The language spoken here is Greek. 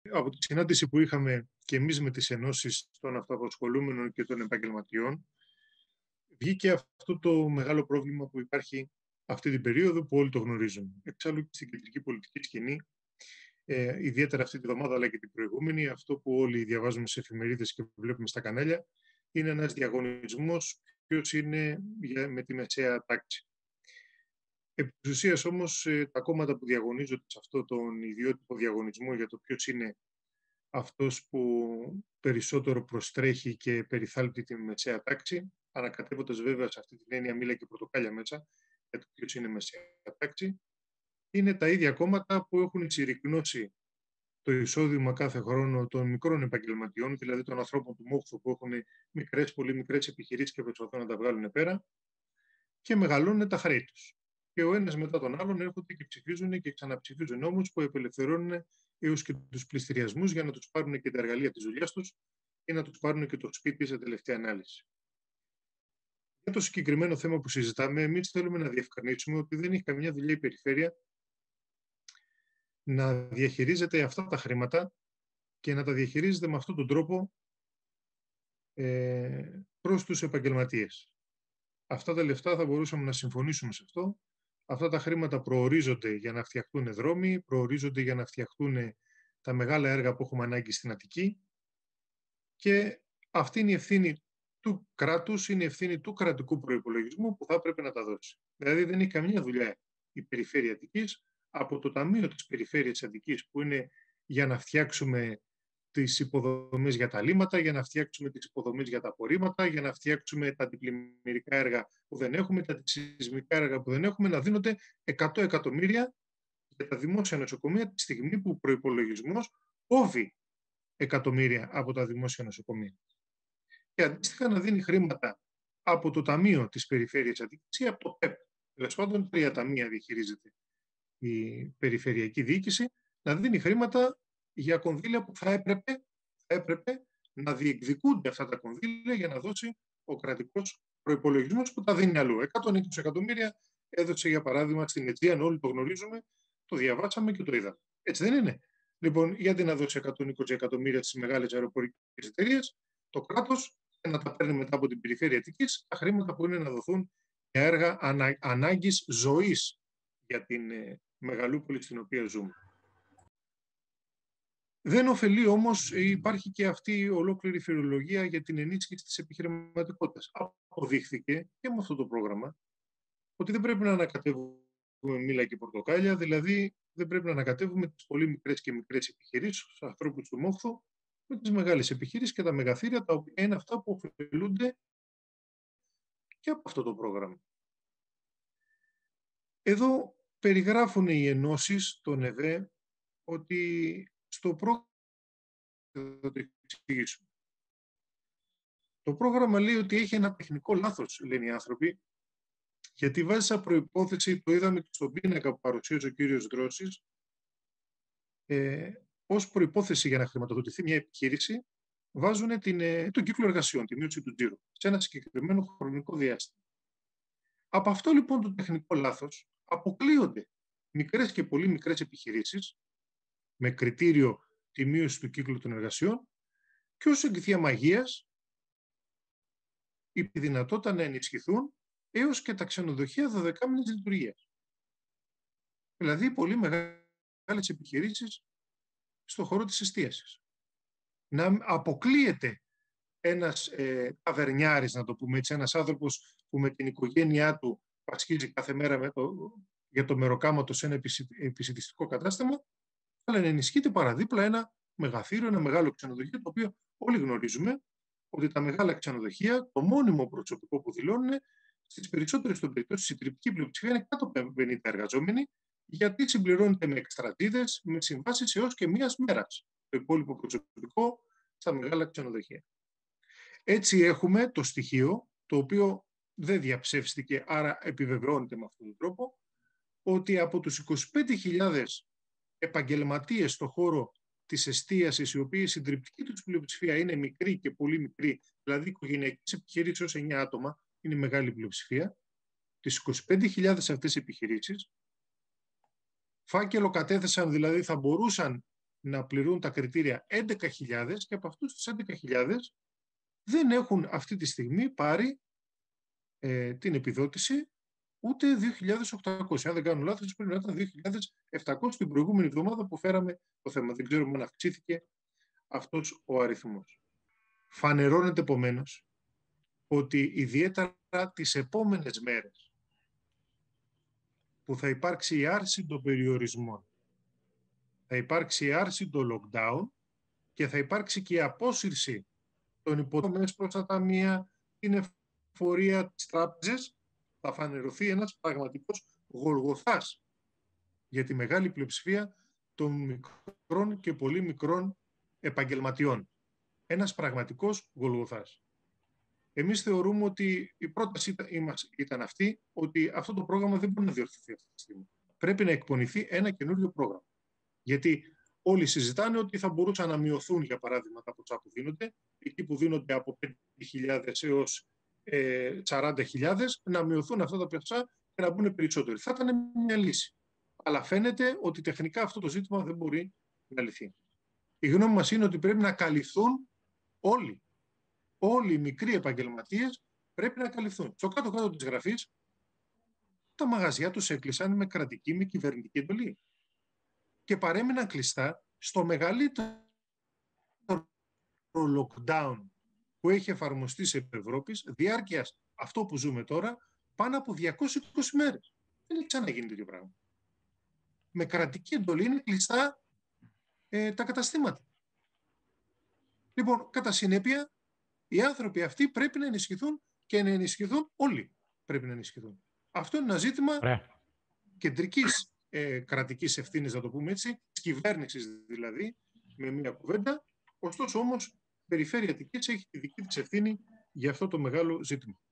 Από τη συνάντηση που είχαμε και εμείς με τις ενώσεις των αυτοαπασχολούμενων και των επαγγελματιών, βγήκε αυτό το μεγάλο πρόβλημα που υπάρχει αυτή την περίοδο που όλοι το γνωρίζουν. Εξάλλου και στην κεντρική πολιτική σκηνή, ιδιαίτερα αυτή τη βδομάδα αλλά και την προηγούμενη, αυτό που όλοι διαβάζουμε σε εφημερίδες και βλέπουμε στα κανάλια, είναι ένας διαγωνισμός ποιος είναι με τη μεσαία τάξη. Επί της ουσίας όμως, τα κόμματα που διαγωνίζονται σε αυτό τον ιδιότυπο διαγωνισμό για το ποιος είναι αυτός που περισσότερο προστρέχει και περιθάλπτει τη μεσαία τάξη, ανακατεύοντας βέβαια σε αυτή την έννοια μήλα και πορτοκάλια μέσα, για το ποιος είναι μεσαία τάξη, είναι τα ίδια κόμματα που έχουν συρρικνώσει το εισόδημα κάθε χρόνο των μικρών επαγγελματιών, δηλαδή των ανθρώπων του μόχθου που έχουν μικρές, πολύ μικρές επιχειρήσεις και προσπαθούν να τα βγάλουν πέρα, και μεγαλώνουν τα χρέη τους. Και ο ένας μετά τον άλλον έρχονται και ψηφίζουν και ξαναψηφίζουν νόμους που απελευθερώνουν έως και τους πληστηριασμούς για να τους πάρουν και τα εργαλεία της δουλειάς τους και να τους πάρουν και το σπίτι σε τελευταία ανάλυση. Για το συγκεκριμένο θέμα που συζητάμε, εμείς θέλουμε να διευκρινίσουμε ότι δεν έχει καμιά δουλειά η περιφέρεια να διαχειρίζεται αυτά τα χρήματα και να τα διαχειρίζεται με αυτόν τον τρόπο προς τους επαγγελματίες. Αυτά τα λεφτά θα μπορούσαμε να συμφωνήσουμε σε αυτό. Αυτά τα χρήματα προορίζονται για να φτιαχτούν δρόμοι, προορίζονται για να φτιαχτούν τα μεγάλα έργα που έχουμε ανάγκη στην Αττική και αυτή είναι η ευθύνη του κράτους, είναι η ευθύνη του κρατικού προϋπολογισμού που θα πρέπει να τα δώσει. Δηλαδή δεν έχει καμία δουλειά η Περιφέρεια Αττικής από το Ταμείο της Περιφέρειας Αττικής που είναι για να φτιάξουμε τις υποδομές για τα λίμματα, για να φτιάξουμε τις υποδομές για τα απορρίμματα, για να φτιάξουμε τα αντιπλημμυρικά έργα που δεν έχουμε, τα σεισμικά έργα που δεν έχουμε, να δίνονται 100 εκατομμύρια για τα δημόσια νοσοκομεία τη στιγμή που ο προϋπολογισμός κόβει εκατομμύρια από τα δημόσια νοσοκομεία. Και αντίστοιχα να δίνει χρήματα από το Ταμείο της Περιφέρειας Αττικής ή από το ΠΕΠ. Τέλος πάντων, 3 ταμεία διαχειρίζεται η Περιφερειακή Διοίκηση, να δίνει χρήματα για κονδύλια που θα έπρεπε να διεκδικούνται αυτά τα κονδύλια για να δώσει ο κρατικός προϋπολογισμός που τα δίνει αλλού. 120 εκατομμύρια έδωσε για παράδειγμα στην Αιτζίαν, όλοι το γνωρίζουμε, το διαβάσαμε και το είδαμε. Έτσι δεν είναι? Λοιπόν, γιατί να δώσει 120 εκατομμύρια στις μεγάλες αεροπορικές εταιρείες, το κράτος να τα παίρνει μετά από την Περιφέρεια Αττικής, τα χρήματα που είναι να δοθούν για έργα ανάγκης ζωής για την μεγαλούπολη στην οποία ζούμε. Δεν ωφελεί όμως, υπάρχει και αυτή η ολόκληρη φιλολογία για την ενίσχυση της επιχειρηματικότητας. Αποδείχθηκε και με αυτό το πρόγραμμα ότι δεν πρέπει να ανακατεύουμε μήλα και πορτοκάλια, δηλαδή δεν πρέπει να ανακατεύουμε τις πολύ μικρές και μικρές επιχειρήσεις, τους ανθρώπους του μόχθου, με τις μεγάλες επιχειρήσεις και τα μεγαθύρια, τα οποία είναι αυτά που ωφελούνται και από αυτό το πρόγραμμα. Εδώ περιγράφουν οι ενώσεις των ΕΔΕ ότι στο πρόγραμμα θα το εξηγήσουμε. Το πρόγραμμα λέει ότι έχει ένα τεχνικό λάθος, λένε οι άνθρωποι, γιατί βάζει σαν προϋπόθεση, το είδαμε και στον πίνακα που παρουσίασε ο κύριος Δρόσης, ως προϋπόθεση για να χρηματοδοτηθεί μια επιχείρηση, βάζουν τον κύκλο εργασιών, τη μείωση του τζίρου, σε ένα συγκεκριμένο χρονικό διάστημα. Από αυτό λοιπόν το τεχνικό λάθος αποκλείονται μικρές και πολύ μικρές επιχειρήσεις με κριτήριο τη μείωση του κύκλου των εργασιών και ως εγκυθία μαγείας η δυνατότητα να ενισχυθούν έως και τα ξενοδοχεία 12μηνης λειτουργίας. Δηλαδή πολύ μεγάλες επιχειρήσεις στον χώρο της εστίασης. Να αποκλείεται ένας ταβερνιάρης, να το πούμε έτσι, ένας άνθρωπος που με την οικογένειά του πασχίζει κάθε μέρα για το μεροκάματο σε ένα επισιτιστικό κατάστημα, αλλά να ενισχύεται παραδίπλα ένα μεγαθύριο, ένα μεγάλο ξενοδοχείο, το οποίο όλοι γνωρίζουμε ότι τα μεγάλα ξενοδοχεία, το μόνιμο προσωπικό που δηλώνουν, στις περισσότερες των περιπτώσεις, η συντριπτική πλειοψηφία είναι κάτω από 50 εργαζόμενοι, γιατί συμπληρώνεται με εκστρατείδες, με συμβάσεις έως και μίας μέρας το υπόλοιπο προσωπικό στα μεγάλα ξενοδοχεία. Έτσι έχουμε το στοιχείο, το οποίο δεν διαψεύστηκε, άρα επιβεβαιώνεται με αυτόν τον τρόπο, ότι από τους 25.000 επαγγελματίες στον χώρο της εστίασης, οι οποίοι η συντριπτική τους πλειοψηφία είναι μικρή και πολύ μικρή, δηλαδή οικογενειακές επιχειρήσεις ως 9 άτομα, είναι μεγάλη πλειοψηφία, τις 25.000 αυτές επιχειρήσεις, φάκελο κατέθεσαν, δηλαδή θα μπορούσαν να πληρούν τα κριτήρια 11.000 και από αυτούς τους 11.000 δεν έχουν αυτή τη στιγμή πάρει την επιδότηση ούτε 2.800. Αν δεν κάνω λάθος, πρέπει να ήταν 2.700 την προηγούμενη εβδομάδα που φέραμε το θέμα. Δεν ξέρουμε αν αυξήθηκε αυτός ο αριθμός. Φανερώνεται επομένως ότι ιδιαίτερα τις επόμενες μέρες που θα υπάρξει η άρση των περιορισμών, θα υπάρξει η άρση των lockdown και θα υπάρξει και η απόσυρση των υποδομές προς τα ταμεία, την εφορία, της τράπεζες, θα φανερωθεί ένας πραγματικός γολγοθάς για τη μεγάλη πλειοψηφία των μικρών και πολύ μικρών επαγγελματιών. Ένας πραγματικός γολγοθάς. Εμείς θεωρούμε ότι η πρόταση ήταν αυτή, ότι αυτό το πρόγραμμα δεν μπορεί να διορθωθεί αυτή τη στιγμή. Πρέπει να εκπονηθεί ένα καινούριο πρόγραμμα. Γιατί όλοι συζητάνε ότι θα μπορούσαν να μειωθούν, για παράδειγμα, τα ποσά που δίνονται, εκεί που δίνονται από 5.000 έως 40.000, να μειωθούν αυτά τα ποσά και να μπουν περισσότεροι. Θα ήταν μια λύση. Αλλά φαίνεται ότι τεχνικά αυτό το ζήτημα δεν μπορεί να λυθεί. Η γνώμη μας είναι ότι πρέπει να καλυφθούν όλοι. Όλοι οι μικροί επαγγελματίες πρέπει να καλυφθούν. Στο κάτω-κάτω της γραφής, τα μαγαζιά τους έκλεισαν με κρατική, με κυβερνητική εντολή. Και παρέμειναν κλειστά στο μεγαλύτερο lockdown που έχει εφαρμοστεί σε Ευρώπης, διάρκειας αυτό που ζούμε τώρα, πάνω από 220 μέρες. Δεν έχει ξαναγίνει τέτοιο πράγμα. Με κρατική εντολή είναι κλειστά τα καταστήματα. Λοιπόν, κατά συνέπεια, οι άνθρωποι αυτοί πρέπει να ενισχυθούν και να ενισχυθούν όλοι. Πρέπει να ενισχυθούν. Αυτό είναι ένα ζήτημα κεντρικής κρατικής ευθύνης, να το πούμε έτσι, της κυβέρνησης δηλαδή, με μία κουβέντα. Ωστόσο όμως, η περιφέρεια Αττικής έχει τη δική της ευθύνη για αυτό το μεγάλο ζήτημα.